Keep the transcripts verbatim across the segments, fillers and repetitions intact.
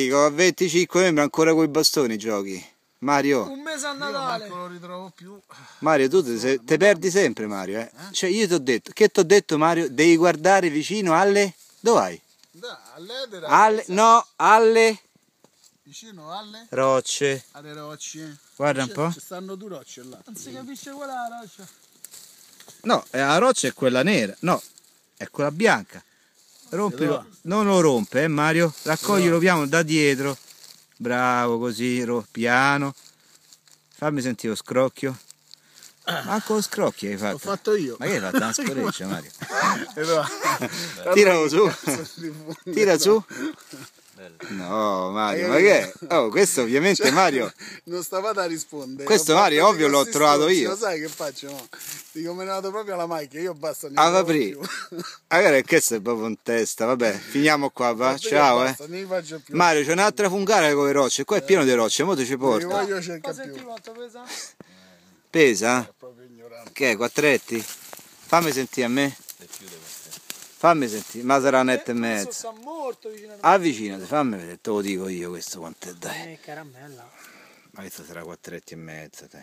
dico, a venticinque novembre ancora coi bastoni giochi. Mario. Un mese a Natale. Io non lo ritrovo più. Mario, tu te, te perdi sempre, Mario, eh? Cioè, io ti ho detto, che ti ho detto, Mario? Devi guardare vicino alle... Dove vai? Da, all'edera. Alle... No, alle... Vicino alle... Rocce. Alle rocce. Guarda un po'. Ci stanno due rocce là. Non si capisce qual è la roccia. No, la roccia è quella nera. No, è quella bianca. Rompilo. Non lo rompe, eh, Mario? Raccoglilo piano da dietro. Bravo, così, piano. Fammi sentire lo scrocchio. Manco lo scrocchio hai fatto. L'ho fatto io. Ma che hai fatto una scoreccia, Mario? Tiralo su. Tira su. No, Mario, ma che è? Oh, questo ovviamente cioè, Mario. Non stavate a rispondere. Questo Mario, ovvio, l'ho trovato io. Lo sai che faccio? No? Dico, me ne vado proprio alla macchina, io basta. Ne ah, vabbè. Allora, questo è proprio in testa. Vabbè, finiamo qua, va. Vabbè, ciao, basta, eh. Mario, c'è un'altra fungara con le rocce. Qua è pieno di rocce, mo ti ci porta. Io voglio cercare più. Senti quanto pesa? Pesa? È proprio ignorante. Che è, quattretti? Fammi sentire a me. Fammi sentire, ma sarà netta e mezza. Avvicinati, fammi vedere, te lo dico io questo quanto è, dai. Eh, caramella. Ma questo sarà quattretti e mezza, dai.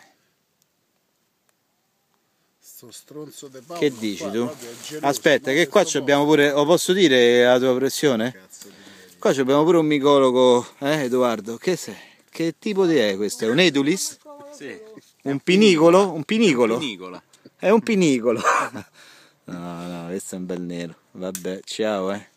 Sto stronzo de Paolo. Che dici tu? Aspetta, che qua abbiamo pure, lo posso dire la tua pressione? Qua abbiamo pure un micologo, eh Edoardo? Che sei? Che tipo di è questo? È un edulis? Sì. Un pinicolo? Un pinicolo? Un pinicolo. È un pinicolo. No, no, questo è un bel nero. Vabbè, ciao, eh.